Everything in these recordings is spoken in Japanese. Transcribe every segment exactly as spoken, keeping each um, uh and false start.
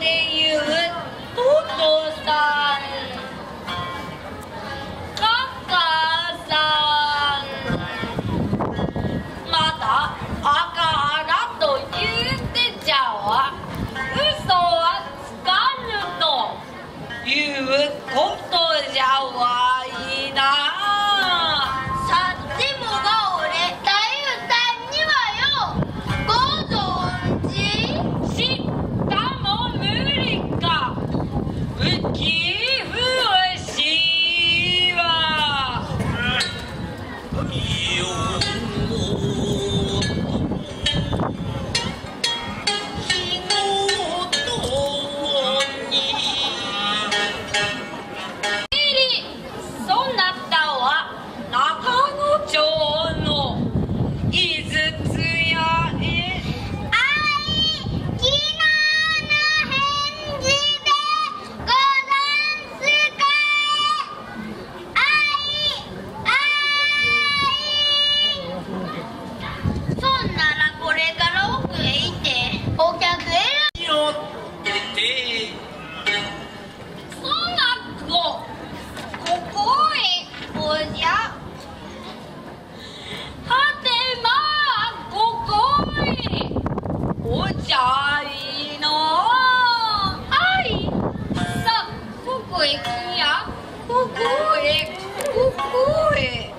いうお父さん、お母さん、また赤原と言ってちゃわ、嘘はつかぬということじゃわいな。 さってもが俺太夫さんにはよご存知。 知ったも無理か。浮きふしは日ごとにそなたは中野町の井筒屋へ。 あい、昨日の返事でござんすかえ。あい、あい。そんならこれから奥へ行ってお客選よっててそな子ここへおじゃ。はてまあここへおじゃいの。あい、さあここへ来や。ここへここへ。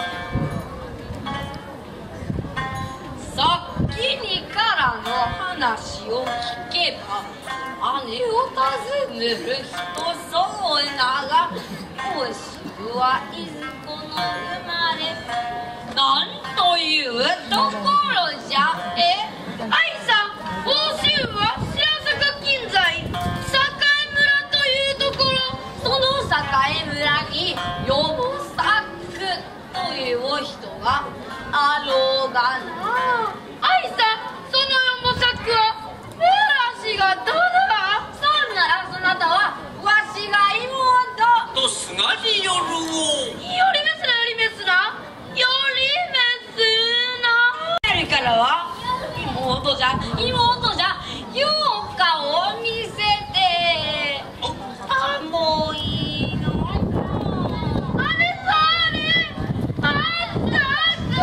さっきにからの話を聞けば姉を訪ねる人そうなが、もしくはいずこの生まれなんというところじゃ。え、愛さん、報酬は白坂近在栄村というところ。その栄村によもさくという人があろうがな。愛さん、そのよもさくはわしがどうだ。そんならそなたはわしが妹とすがりよるをよりめすなよりめすなよりめすな。やるからは妹じゃ妹じゃ。よう顔を見せてあもういいの。あれさあれあったく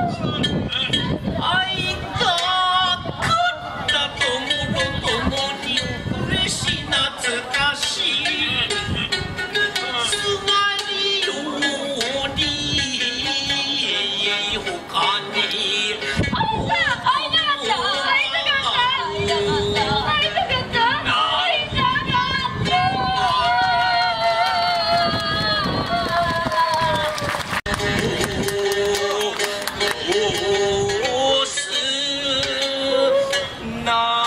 あいたかったともろともに嬉し懐かしいすがりより他に愛さん、会いたかった会いたかった会いたかった会いたかった会いたかおすな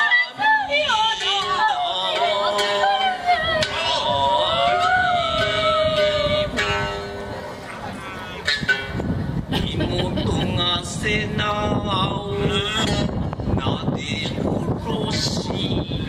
妹が背中をなで殺し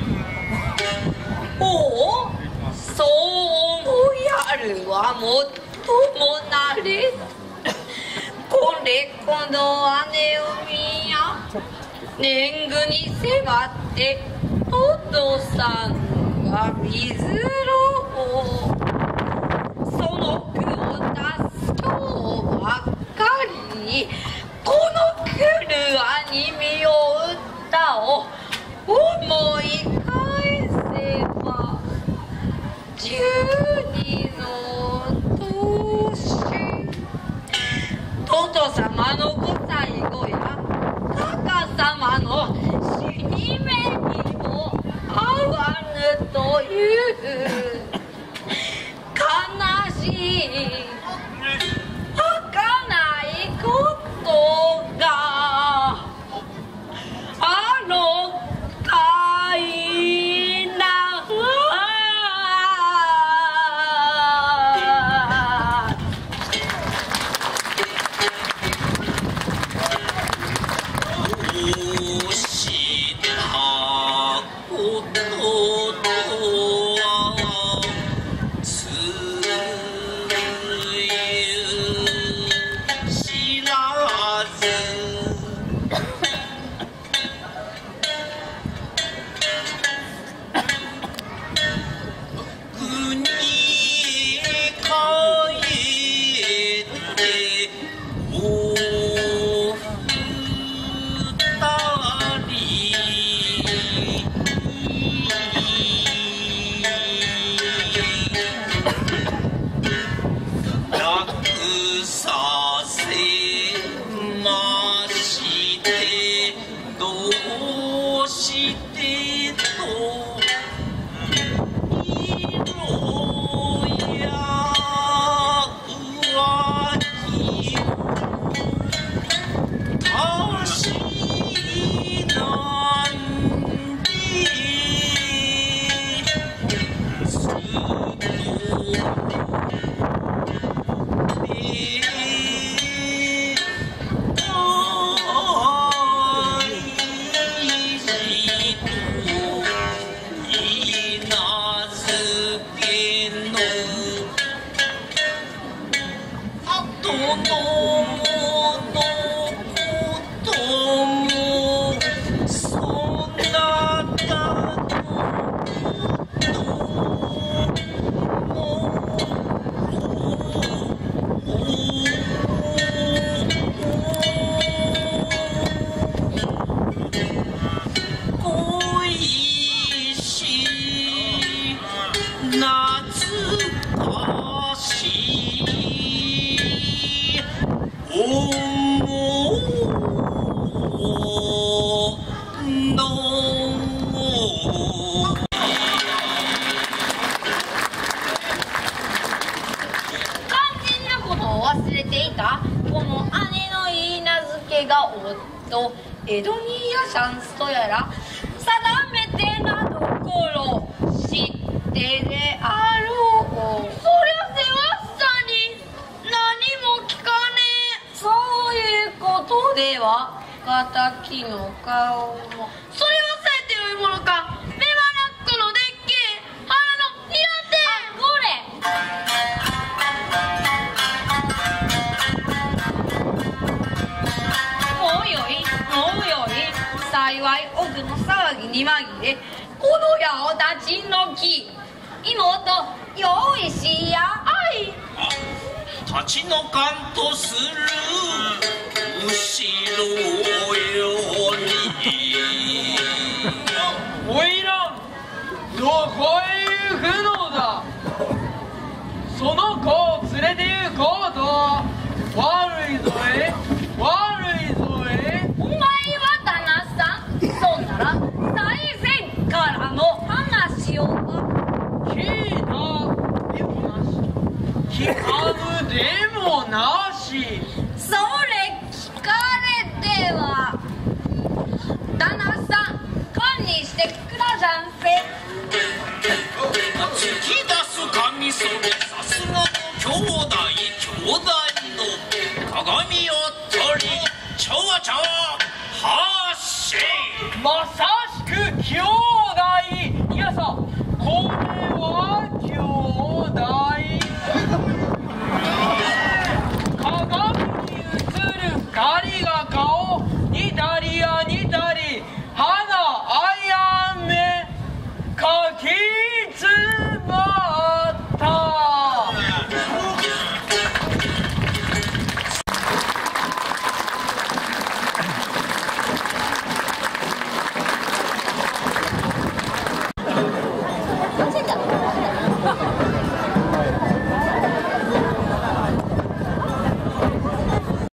おお、そうもやるはもっともなれ。これこの姉を見や。年貢に迫ってお父さんが水ろう。その句を出す今日ばっかりにこの来る兄身を打ったを思い返せば十二の年。トト様のご最後やカカ様の死に目にも合わぬという悲しい儚いことがあのかいな。 どうしたこととはつゆ知らず江戸にやシャンスとやら定めてなどころ知ってであろう。そりゃせわっさに何も聞かねえ。そういうことでは敵の顔もそれはさえてよいものか。目はラックのでっけえ腹の平手。あこれもうよいもうよい。幸い奥の騒ぎに紛れこの矢を立ち退き妹用意しやあい。 立ち退かんとする後ろよりおいらんどこへ行くのだ。その子を連れて行こうと悪いぞえ悪いぞえ。 お前は旦那さんそんなら最前からの話を聞いたでもなし聞かぬでもなし。 それ聞かれては旦那さん堪にしてくらじゃんせ。 突き出す神それさすがの兄弟兄弟の鏡を取りちょわちょわ発進。 まさしく兄弟